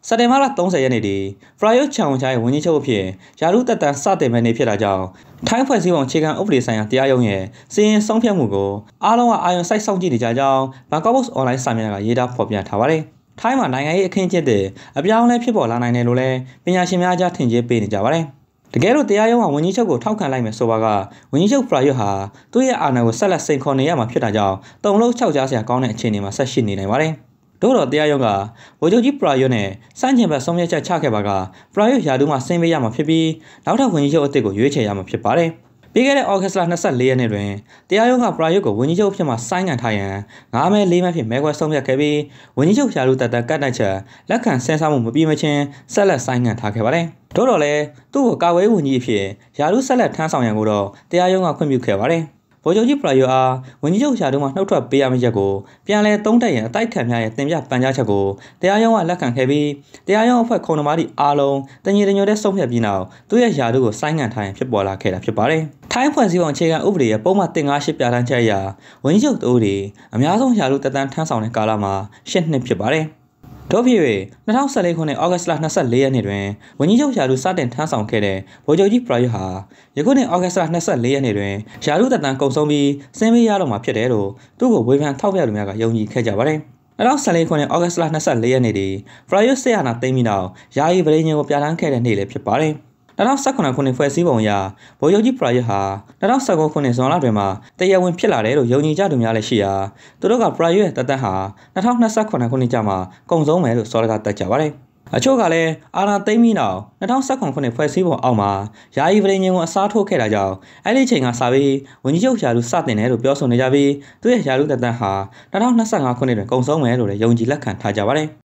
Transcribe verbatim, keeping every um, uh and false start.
စက်တင်ဘာလသုံးဆယ်ရက်နေ့ဒီဖရာယိုချောင်ချိုင်ဝန်ကြီးချုပ်အဖြစ်ယာရုတက်တန်စတင်မဲ့နေ့ဖြစ်တာကြောင့်ထိုင်းဖွဲ့စည်းပုံအခြေခံဥပဒေဆိုင်ရာတရားရုံးရဲ့စီရင်ဆုံးဖြတ်မှုကိုအားလုံးကအာရုံစိုက်စောင့်ကြည့်နေကြကြောင်းဘန်ကောက်ပို့စ်အွန်လိုင်းစာမျက်နှာကရေးသားဖော်ပြထားပါတယ်။ထိုင်းမှာနိုင်ငံရေးအခင်းအကျင်းတဲ့အပြောင်းအလဲဖြစ်ပေါ်လာနိုင်တယ်လို့လည်းပညာရှင်များကြားထင်ကြေးပေးနေကြပါတယ်။တကယ်လို့တရားရုံးကဝန်ကြီးချုပ်ကိုထောက်ခံလိုက်မယ်ဆိုပါကဝန်ကြီးချုပ်ဖရာယိုဟာသူ့ရဲ့အာဏာကိုဆက်လက်စိန်ခေါ်နေရမှာဖြစ်တာကြောင့်တုံလုံးခြောက်ကြားစရာကောင်းတဲ့အခြေအနေမှာဆက်ရှိနေနိုင်ပါတယ်။တို့တော့တရားရုံးကဗိုလ်ချုပ်ကြီးဖရာယိုနဲ့စန့်ကျင်ဘက်ဆုံးဖြတ်ချက်ချခဲ့ပါကဖရာယိုယာဒူးမှာဆင်းပေးရမှာဖြစ်ပြီးနောက်ထပ်ဝန်ကြီးချုပ်အသစ်ကိုရွေးချယ်ရမှာဖြစ်ပါတယ်။ပြီးခဲ့တဲ့ဩဂတ်စ်လ၂၄ရက်နေ့တွင်တရားရုံးကဖရာယိုကိုဝန်ကြီးချုပ်အဖြစ်မှဆိုင်းငံ့ထားရန်ငါးမဲလေးမဲဖြင့်မဲခွဲဆုံးဖြတ်ခဲ့ပြီးဝန်ကြီးချုပ်ယာဒူးတပ်တပ်ကတ်တိုက်ချက်လက်ခံဆင်းစားမှုမပြီးမချင်းဆက်လက်ဆိုင်းငံ့ထားခဲ့ပါတယ်။တို့တော့လည်းသူ့ကိုကာဝေးဝန်ကြီးအဖြစ်ယာဒူးဆက်လက်ထမ်းဆောင်ရန်ကိုတော့တရားရုံးကခွင့်ပြုခဲ့ပါတယ်။ဗိုလ်ချုပ်ကြီးဖရာယိုအားဝန်ကြီးချုပ်ယာဒူးမှနှုတ်ထွက်ပေးရမယ့်ချက်ကိုပြန်လည်သုံးသပ်ရန်အတိုက်ခံများရဲ့တင်ပြပန်ကြားချက်ကိုတရားရုံးကလက်ခံခဲ့ပြီးတရားရုံးအဖွဲ့ခုံသမားသည့်အားလုံးတညီတညွတ်တဲ့ဆုံးဖြတ်ပြီးနောက်သူ့ရဲ့ယာဒူးကိုဆိုင်းငံ့ထားရန်ဖြစ်ပေါ်လာခဲ့တာဖြစ်ပါတယ်။ထိုင်းဖွဲ့စည်းပုံအခြေခံဥပဒေရဲ့ပုံမှန်တင်ကားရှစ်ပြဋ္ဌာန်းချက်အရဝန်ကြီးချုပ်တို့တွေအများဆုံးယာဒူးတက်တန်းထမ်းဆောင်တဲ့ကာလမှာရှစ်နှစ်ဖြစ်ပါတယ်။တို့ဖြစ်၍၂၀၁၄ခုနှစ်ဩဂတ်စ်လ၂၄ရက်နေ့တွင်ဝန်ကြီးချုပ်ယာဒူးစတင်ထမ်းဆောင်ခဲ့တဲ့ဗိုလ်ချုပ်ကြီးဖရာယိုဟာယခုနှစ်ဩဂတ်စ်လ၂၄ရက်နေ့တွင်ယာဒူးတက်တန်းကုန်ဆုံးပြီးဆင်းပေးရတော့မှာဖြစ်တယ်လို့သူ့ကိုဝေဖန်ထောက်ပြသူများကယုံကြည်ခဲ့ကြပါတယ်။၂၀၁၄ခုနှစ်ဩဂတ်စ်လ၂၄ရက်နေ့ဒီဖရာယိုဆက်အာဏာသိမ်းပြီးနောက်ယာယီဗရေညင်ကိုပြဋ္ဌာန်းခဲ့တဲ့နေ့လည်းဖြစ်ပါတယ်။၂၀၁၇ခုနှစ်ဖွဲ့စည်းပုံအရဗိုလ်ချုပ်ကြီးဖရာယိုဟာ၂၀၁၉ခုနှစ်ဇွန်လတွင်မှတရားဝင်ဖြစ်လာတယ်လို့ယုံကြည်ကြသူများလည်းရှိရာသူတို့ကဖရာယိုရဲ့တပ်တန်းဟာ၂၀၂၇ခုနှစ်ကျမှကုန်ဆုံးမယ်လို့စောရကတက်ကြပါတယ်။အချို့ကလည်းအာဏာသိမ်းပြီးနောက်၂၀၁၇ခုနှစ်ဖွဲ့စည်းပုံအောက်မှာယာယီဗရေညင်ကိုအစားထိုးခဲ့တာကြောင့်အဲ့ဒီချိန်ကစပြီးဝန်ကြီးချုပ်ယာဒူးစတင်တယ်လို့ပြောဆိုနေကြပြီးသူရဲ့ယာဒူးတပ်တန်းဟာ၂၀၂၅ခုနှစ်တွင်ကုန်ဆုံးမယ်လို့လည်းယုံကြည်လက်ခံထားကြပါတယ်။